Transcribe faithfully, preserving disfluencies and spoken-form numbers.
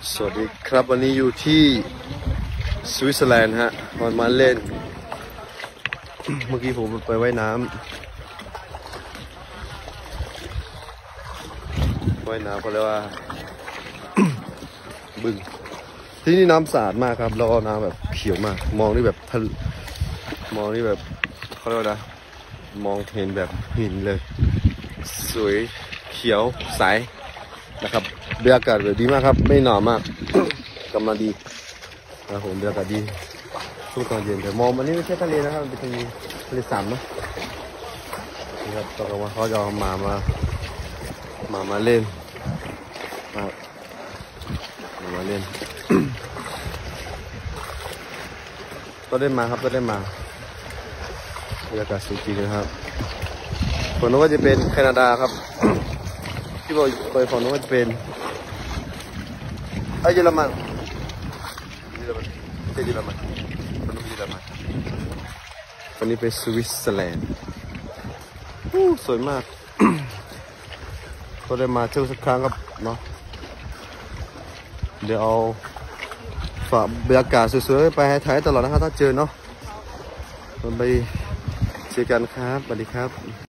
สวัสดีครับวันนี้อยู่ที่สวิตเซอร์แลนด์ฮะวันมาเล่น เมื่อกี้ผมไปว่ายน้ำว่ายน้ำเขาเรียกว่า บึงที่นี่น้ำสะอาดมากครับแล้วก็น้ำแบบเขียวมากมองนี่แบบมองนี่แบบเขาเรียกว่านะมองเห็นแบบหินเลยสวยเขียวใสนะครับบรรยากาศแบบดีมากครับไม่หนาวมาก กำลังดีนะผมบรรยากาศดีช่วงตอนเย็นแต่มองมันนี่ไม่ใช่ทะเลนะครับเป็นทะเลทะเลสาบเนาะนี่ครับตอนกลางวันเขาจะเอามามามามาเล่นมามาเล่น ก็ได้มาครับก็ได้มาบรรยากาศสวยจริงนะครับฝั่งนู้นก็จะเป็นแคนาดาครับ ที่บอกไปฝั่งนู้นก็จะเป็นไอเยอรมันเยอรมันไม่ใช่เยอรมันฝั่งนู้นเยอรมันฝั่งนี้เป็นสวิตเซอร์แลนด์สวยมาก ก็ได้มาเที่ยวสักครั้งครับเนาะเดี๋ยวเอาฝากบรรยากาศสวยๆไปให้ถ่ายตลอดนะครับถ้าเจอเนาะมันไปเจอกันครับสวัสดีครับ